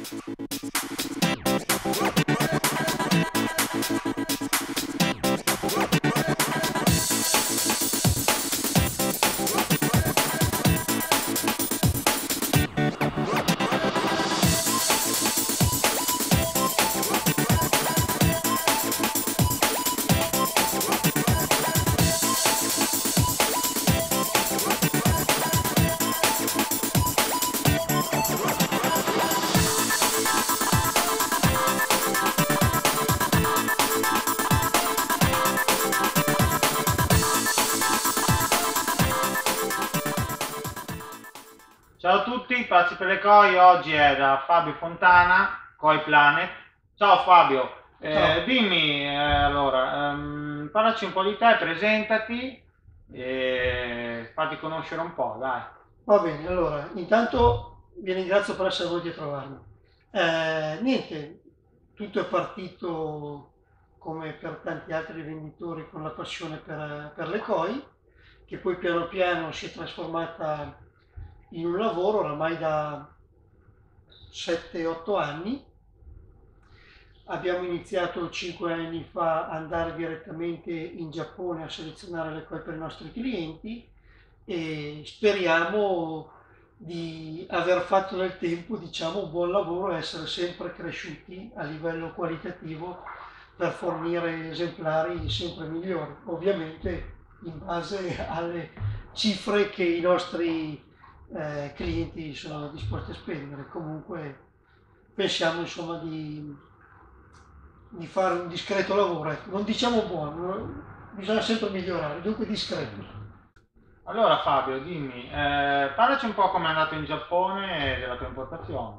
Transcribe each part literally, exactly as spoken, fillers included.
Ciao a tutti, Pazzi per le Koi, oggi è da Fabio Fontana, Koi Planet. Ciao Fabio, eh, Ciao, dimmi eh, allora, ehm, parlaci un po' di te, presentati e fatti conoscere un po', dai. va bene, allora, intanto vi ringrazio per essere venuti a trovarmi. Eh, niente, tutto è partito come per tanti altri venditori con la passione per, per le koi, che poi piano piano si è trasformata in un lavoro oramai da sette otto anni. Abbiamo iniziato cinque anni fa ad andare direttamente in Giappone a selezionare le koi per i nostri clienti e speriamo di aver fatto nel tempo, diciamo, un buon lavoro e essere sempre cresciuti a livello qualitativo per fornire esemplari sempre migliori, ovviamente in base alle cifre che i nostri eh, clienti sono disposti a spendere. Comunque pensiamo insomma di, di fare un discreto lavoro, ecco. Non diciamo buono, bisogna sempre migliorare, dunque discreto. Allora Fabio, dimmi, eh, parlaci un po' come è andato in Giappone e della tua importazione.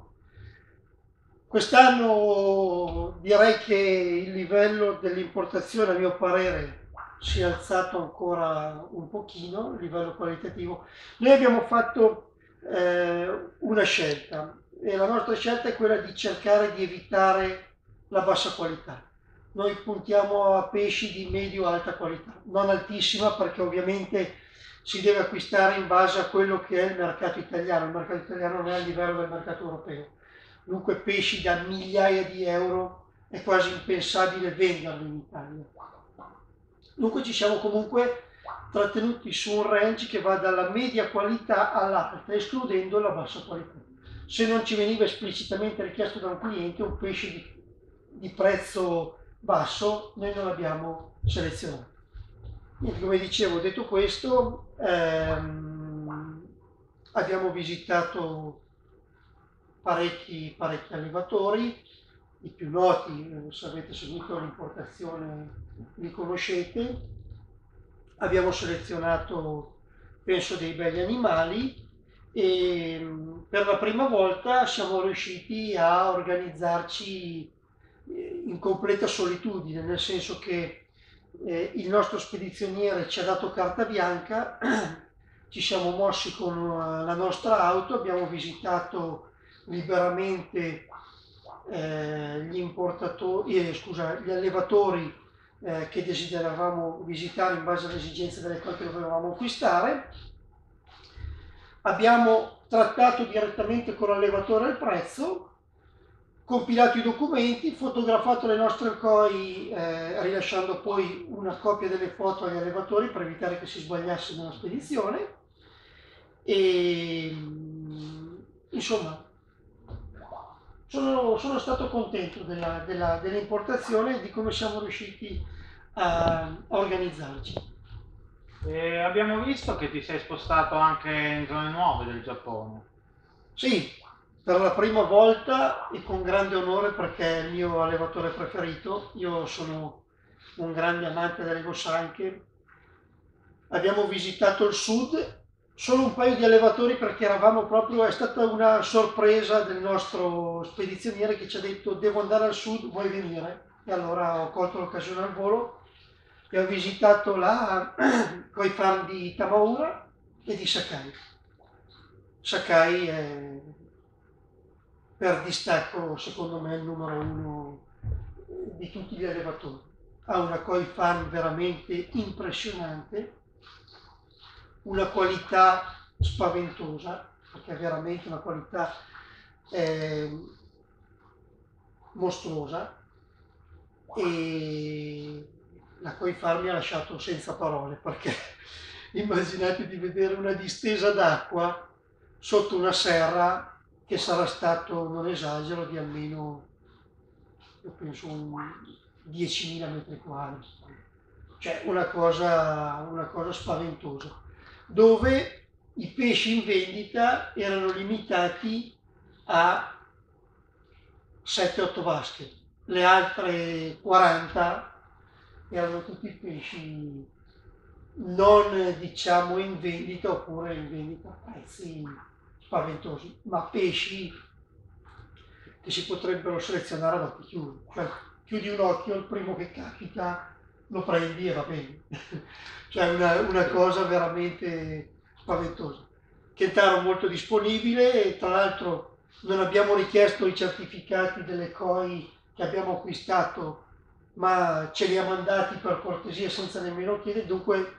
Quest'anno direi che il livello dell'importazione, a mio parere, si è alzato ancora un pochino, il livello qualitativo. Noi abbiamo fatto eh, una scelta e la nostra scelta è quella di cercare di evitare la bassa qualità. Noi puntiamo a pesci di medio-alta qualità, non altissima perché ovviamente si deve acquistare in base a quello che è il mercato italiano. Il mercato italiano non è a livello del mercato europeo. Dunque pesci da migliaia di euro è quasi impensabile venderli in Italia. Dunque ci siamo comunque trattenuti su un range che va dalla media qualità all'alta, escludendo la bassa qualità. Se non ci veniva esplicitamente richiesto da un cliente un pesce di, di prezzo basso, noi non l'abbiamo selezionato. Niente, come dicevo, detto questo, ehm, abbiamo visitato parecchi, parecchi allevatori, i più noti, eh, se avete seguito l'importazione li conoscete. Abbiamo selezionato, penso, dei begli animali e mh, per la prima volta siamo riusciti a organizzarci eh, in completa solitudine, nel senso che eh, il nostro spedizioniere ci ha dato carta bianca, ci siamo mossi con eh, la nostra auto, abbiamo visitato liberamente eh, gli importatori, eh, scusa, gli allevatori eh, che desideravamo visitare in base alle esigenze delle quali che dovevamo acquistare. Abbiamo trattato direttamente con l'allevatore il prezzo, compilato i documenti, fotografato le nostre koi, eh, rilasciando poi una copia delle foto agli allevatori per evitare che si sbagliasse nella spedizione. E insomma, sono, sono stato contento della, della, dell'importazione e di come siamo riusciti a, a organizzarci. E abbiamo visto che ti sei spostato anche in zone nuove del Giappone. Sì, per la prima volta e con grande onore perché è il mio allevatore preferito. Io sono un grande amante delle Gossanche. Abbiamo visitato il sud, solo un paio di allevatori perché eravamo proprio, è stata una sorpresa del nostro spedizioniere che ci ha detto devo andare al sud, vuoi venire? E allora ho colto l'occasione al volo e ho visitato la Koi Farm di Tamaura e di Sakai. Sakai è per distacco secondo me il numero uno di tutti gli allevatori. Ha una koi farm veramente impressionante, una qualità spaventosa, perché è veramente una qualità eh, mostruosa, e la Koi Farm mi ha lasciato senza parole, perché immaginate di vedere una distesa d'acqua sotto una serra che sarà stato, non esagero, di almeno, io penso, un diecimila metri quadri, cioè una cosa, una cosa spaventosa, dove i pesci in vendita erano limitati a sette otto vasche, le altre quaranta erano tutti pesci non, diciamo, in vendita, oppure in vendita a prezzi spaventosi, ma pesci che si potrebbero selezionare ad occhi chiusi. Cioè, chiudi un occhio, il primo che capita lo prendi e va bene. Cioè una, una cosa veramente spaventosa. Kentaro molto disponibile, e tra l'altro non abbiamo richiesto i certificati delle Koi che abbiamo acquistato, ma ce li ha mandati per cortesia senza nemmeno chiedere. Dunque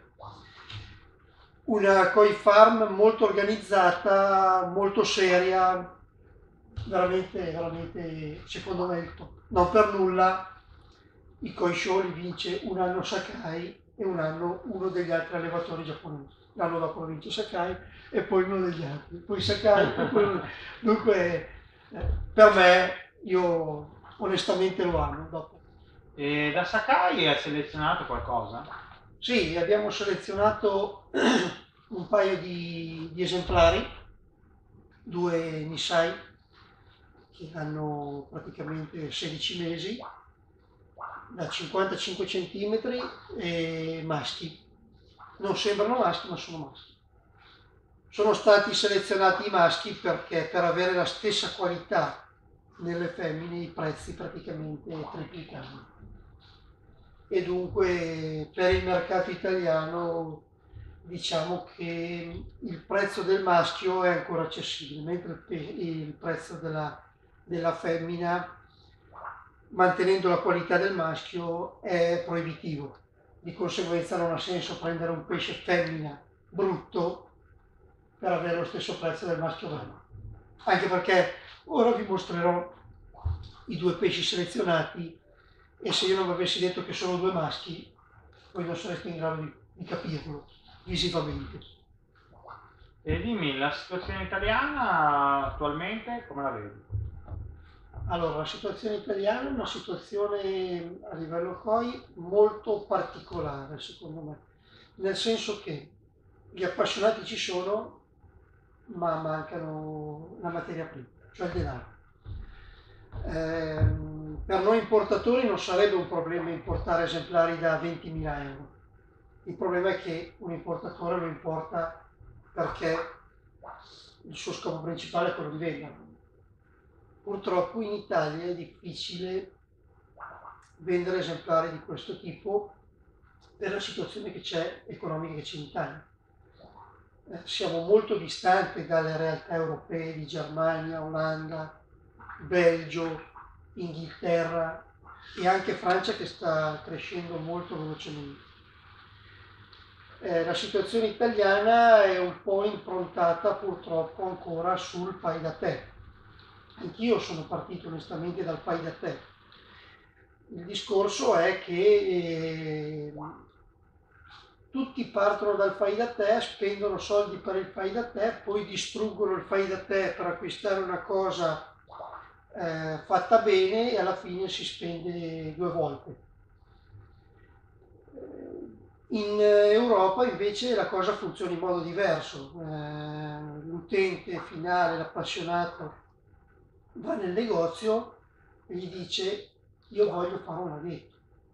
una Koi Farm molto organizzata, molto seria, veramente, veramente, secondo me il top. Non per nulla i Koi Show li vince un anno Sakai e un anno uno degli altri allevatori giapponesi. L'anno dopo lo vince Sakai e poi uno degli altri, poi Sakai e poi uno. Dunque, eh, per me, io onestamente lo amo. Dopo. E da Sakai hai selezionato qualcosa? Sì, abbiamo selezionato un paio di, di esemplari, due Nisai che hanno praticamente sedici mesi, da cinquantacinque centimetri, e maschi. Non sembrano maschi, ma sono maschi. Sono stati selezionati i maschi perché per avere la stessa qualità nelle femmine i prezzi praticamente triplicano. E dunque per il mercato italiano diciamo che il prezzo del maschio è ancora accessibile, mentre il prezzo della, della femmina, mantenendo la qualità del maschio, è proibitivo. Di conseguenza non ha senso prendere un pesce femmina brutto per avere lo stesso prezzo del maschio bello. Anche perché ora vi mostrerò i due pesci selezionati, e se io non vi avessi detto che sono due maschi, voi non sareste in grado di, di capirlo visivamente. E dimmi, la situazione italiana attualmente come la vedi? Allora, la situazione italiana è una situazione a livello Koi molto particolare, secondo me, nel senso che gli appassionati ci sono, ma mancano la materia prima, cioè il denaro. Eh, per noi importatori non sarebbe un problema importare esemplari da ventimila euro. Il problema è che un importatore lo importa perché il suo scopo principale è quello di vendere. Purtroppo in Italia è difficile vendere esemplari di questo tipo per la situazione che c'è, economica che c'è in Italia. Eh, siamo molto distanti dalle realtà europee di Germania, Olanda, Belgio, Inghilterra e anche Francia, che sta crescendo molto velocemente. Eh, la situazione italiana è un po' improntata purtroppo ancora sul fai da te. Anch'io sono partito onestamente dal fai da te. Il discorso è che eh, tutti partono dal fai da te, spendono soldi per il fai da te, poi distruggono il fai da te per acquistare una cosa eh, fatta bene, e alla fine si spende due volte. In Europa invece la cosa funziona in modo diverso. Eh, l'utente finale, l'appassionato, va nel negozio e gli dice: io voglio fare un laghetto,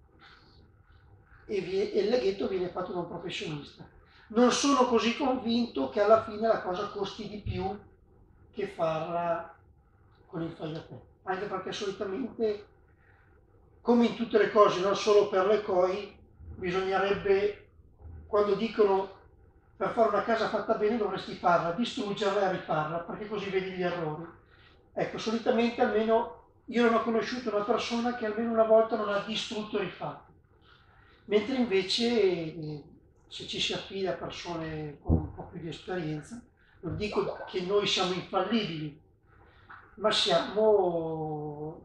e, vi- e il laghetto viene fatto da un professionista. Non sono così convinto che alla fine la cosa costi di più che farla con il fai da te, anche perché solitamente, come in tutte le cose, non solo per le Koi, bisognerebbe, quando dicono per fare una casa fatta bene dovresti farla, distruggerla e rifarla, perché così vedi gli errori. Ecco, solitamente, almeno io non ho conosciuto una persona che almeno una volta non ha distrutto e rifatto, mentre invece eh, se ci si affida a persone con un po' più di esperienza, non dico che noi siamo infallibili, ma siamo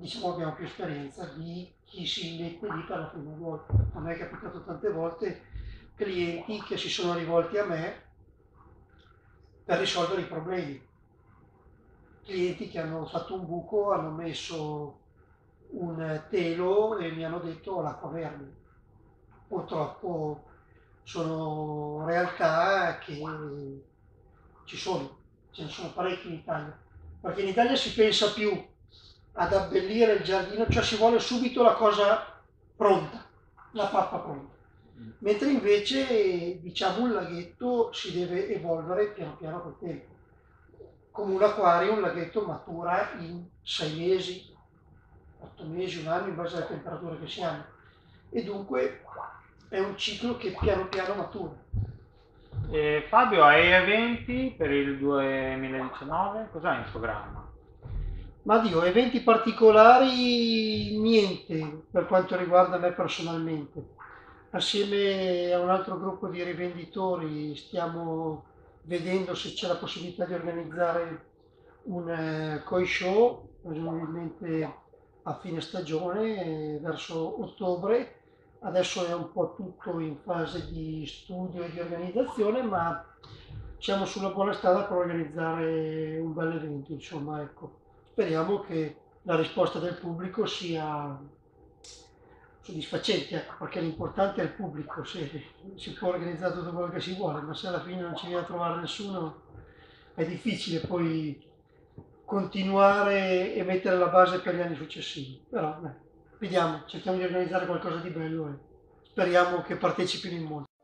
diciamo abbiamo più esperienza di chi si mette lì per la prima volta. A me è capitato tante volte clienti che si sono rivolti a me per risolvere i problemi, clienti che hanno fatto un buco, hanno messo un telo e mi hanno detto ho l'acqua verde. Purtroppo sono realtà che ci sono, ce ne sono parecchi in Italia, perché in Italia si pensa più ad abbellire il giardino, cioè si vuole subito la cosa pronta, la pappa pronta, mentre invece diciamo un laghetto si deve evolvere piano piano col tempo. Come un acquario, un laghetto matura in sei mesi, otto mesi, un anno, in base alle temperature che si hanno, e dunque è un ciclo che piano piano matura. E Fabio, hai eventi per il duemiladiciannove? Cos'hai in programma? Ma Dio, eventi particolari niente per quanto riguarda me personalmente. Assieme a un altro gruppo di rivenditori stiamo vedendo se c'è la possibilità di organizzare un eh, koi show, presumibilmente a fine stagione, eh, verso ottobre. Adesso è un po' tutto in fase di studio e di organizzazione, ma siamo sulla buona strada per organizzare un bel evento, insomma, ecco. Speriamo che la risposta del pubblico sia soddisfacente, ecco, perché l'importante è il pubblico, se si può organizzare tutto quello che si vuole, ma se alla fine non ci viene a trovare nessuno è difficile poi continuare e mettere la base per gli anni successivi. Però beh, vediamo, cerchiamo di organizzare qualcosa di bello e speriamo che partecipino in molti.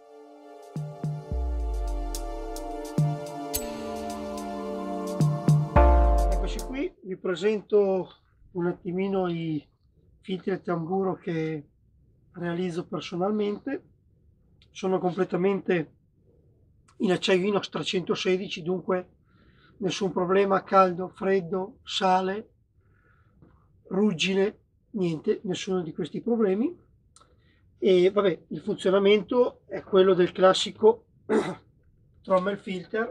Eccoci qui, vi presento un attimino i filtri a tamburo che realizzo personalmente. Sono completamente in acciaio inox trecentosedici, dunque nessun problema, caldo, freddo, sale, ruggine, niente, nessuno di questi problemi. E vabbè, il funzionamento è quello del classico trommel filter.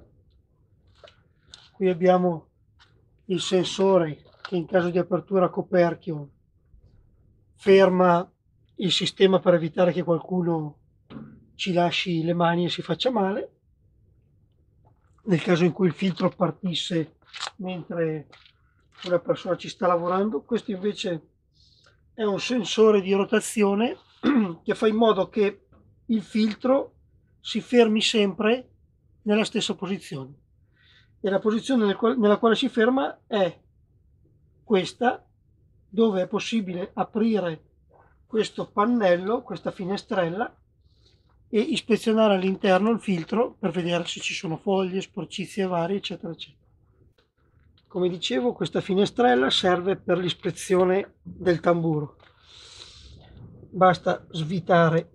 Qui abbiamo il sensore che in caso di apertura a coperchio ferma il sistema per evitare che qualcuno ci lasci le mani e si faccia male. Nel caso in cui il filtro partisse mentre una persona ci sta lavorando, questo invece è un sensore di rotazione che fa in modo che il filtro si fermi sempre nella stessa posizione, e la posizione nel quale, nella quale si ferma è questa, dove è possibile aprire questo pannello, questa finestrella, e ispezionare all'interno il filtro per vedere se ci sono foglie, sporcizie varie, eccetera, eccetera. Come dicevo, questa finestrella serve per l'ispezione del tamburo. Basta svitare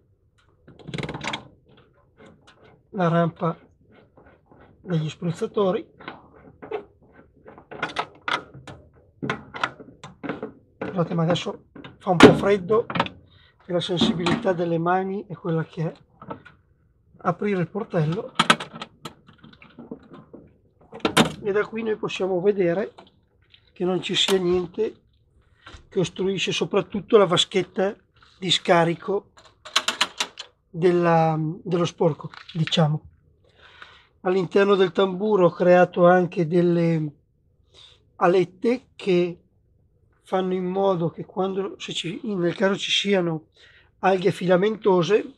la rampa degli spruzzatori. Scusate, ma adesso fa un po' freddo e la sensibilità delle mani è quella che è. Aprire il portello e da qui noi possiamo vedere che non ci sia niente che ostruisce, soprattutto la vaschetta di scarico della, dello sporco, diciamo. All'interno del tamburo ho creato anche delle alette che fanno in modo che quando, se ci, nel caso ci siano alghe filamentose,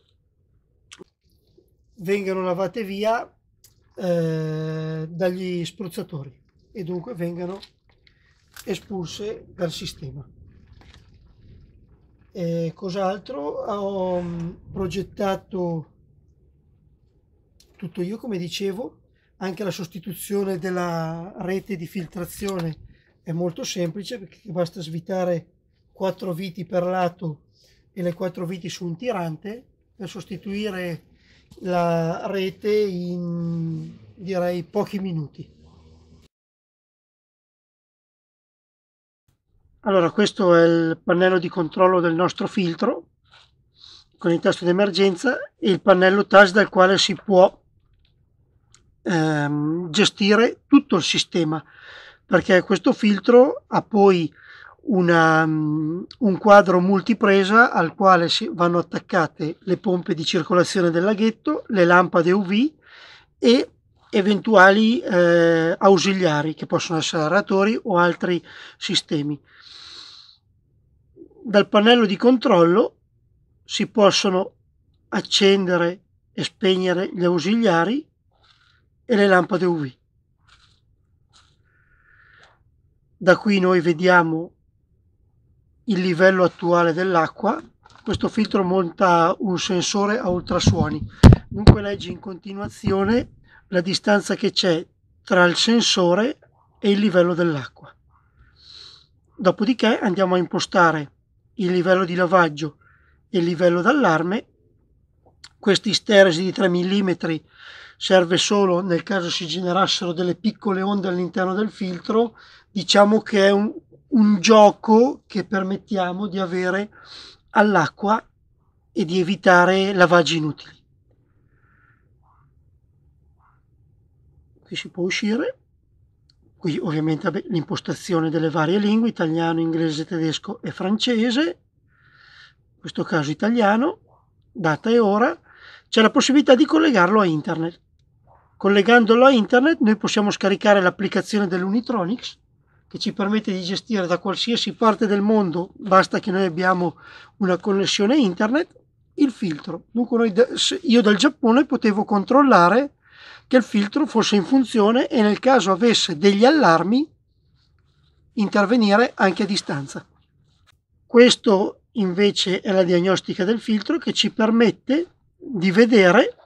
vengano lavate via eh, dagli spruzzatori e dunque vengano espulse dal sistema. E cos'altro? Ho progettato tutto io, come dicevo. Anche la sostituzione della rete di filtrazione è molto semplice, perché basta svitare quattro viti per lato e le quattro viti su un tirante per sostituire la rete in, direi, pochi minuti. Allora, questo è il pannello di controllo del nostro filtro con il tasto di emergenza e il pannello touch dal quale si può ehm, gestire tutto il sistema, perché questo filtro ha poi una, un quadro multipresa al quale si vanno attaccate le pompe di circolazione del laghetto, le lampade U V e eventuali eh, ausiliari che possono essere aeratori o altri sistemi. Dal pannello di controllo si possono accendere e spegnere gli ausiliari e le lampade U V. Da qui noi vediamo il livello attuale dell'acqua. Questo filtro monta un sensore a ultrasuoni, dunque leggi in continuazione la distanza che c'è tra il sensore e il livello dell'acqua. Dopodiché andiamo a impostare il livello di lavaggio e il livello d'allarme. Questa isteresi di tre millimetri serve solo nel caso si generassero delle piccole onde all'interno del filtro. Diciamo che è un, un gioco che permettiamo di avere all'acqua e di evitare lavaggi inutili. Qui si può uscire. Qui ovviamente l'impostazione delle varie lingue, italiano, inglese, tedesco e francese. In questo caso italiano, data e ora. C'è la possibilità di collegarlo a internet. Collegandolo a internet noi possiamo scaricare l'applicazione dell'Unitronics, che ci permette di gestire da qualsiasi parte del mondo, basta che noi abbiamo una connessione internet, il filtro. Dunque noi, io dal Giappone potevo controllare che il filtro fosse in funzione e nel caso avesse degli allarmi intervenire anche a distanza. Questo invece è la diagnostica del filtro che ci permette di vedere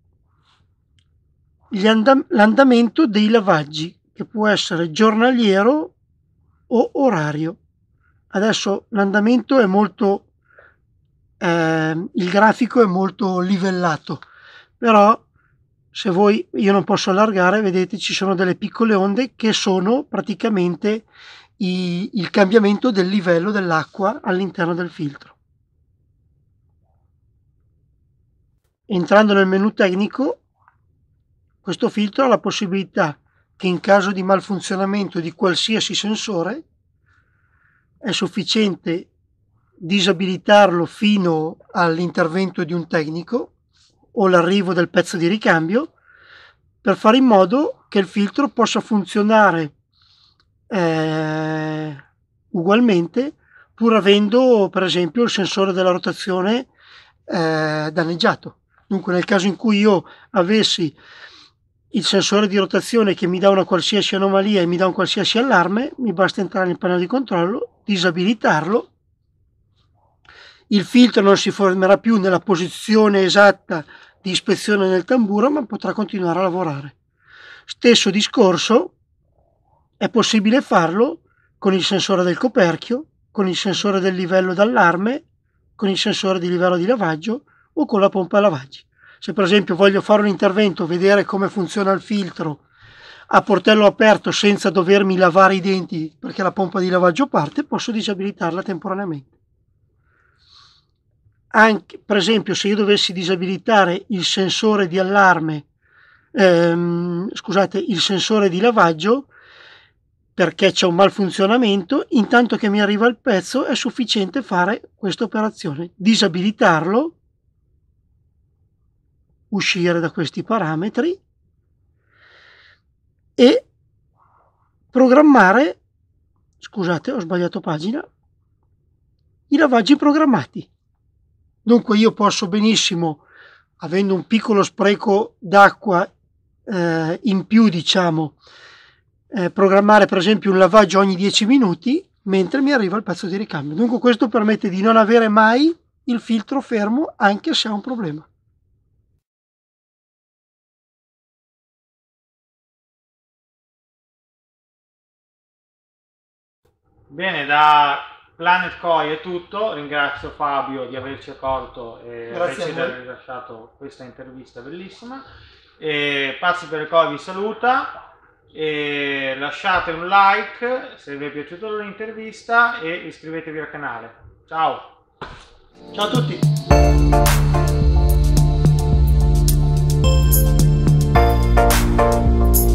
l'andamento dei lavaggi, che può essere giornaliero o orario. Adesso l'andamento è molto eh, il grafico è molto livellato, però se voi, io non posso allargare, vedete ci sono delle piccole onde che sono praticamente i, il cambiamento del livello dell'acqua all'interno del filtro. Entrando nel menu tecnico, questo filtro ha la possibilità che in caso di malfunzionamento di qualsiasi sensore è sufficiente disabilitarlo fino all'intervento di un tecnico o l'arrivo del pezzo di ricambio, per fare in modo che il filtro possa funzionare eh, ugualmente, pur avendo per esempio il sensore della rotazione eh, danneggiato. Dunque nel caso in cui io avessi il sensore di rotazione che mi dà una qualsiasi anomalia e mi dà un qualsiasi allarme, mi basta entrare nel pannello di controllo, disabilitarlo, il filtro non si fermerà più nella posizione esatta di ispezione nel tamburo, ma potrà continuare a lavorare. Stesso discorso è possibile farlo con il sensore del coperchio, con il sensore del livello d'allarme, con il sensore di livello di lavaggio o con la pompa a lavaggi. Se per esempio voglio fare un intervento, vedere come funziona il filtro a portello aperto senza dovermi lavare i denti perché la pompa di lavaggio parte, posso disabilitarla temporaneamente. Anche, per esempio, se io dovessi disabilitare il sensore di allarme, ehm, scusate, il sensore di lavaggio perché c'è un malfunzionamento, intanto che mi arriva il pezzo è sufficiente fare questa operazione, disabilitarlo, uscire da questi parametri e programmare, scusate ho sbagliato pagina, i lavaggi programmati. Dunque io posso benissimo, avendo un piccolo spreco d'acqua eh, in più, diciamo, eh, programmare per esempio un lavaggio ogni dieci minuti mentre mi arriva il pezzo di ricambio. Dunque questo permette di non avere mai il filtro fermo anche se ha un problema. Bene, da Planet Koi è tutto, ringrazio Fabio di averci accolto e averci rilasciato questa intervista bellissima. E Pazzi per il Koi vi saluta, e lasciate un like se vi è piaciuta l'intervista e iscrivetevi al canale. Ciao! Ciao a tutti!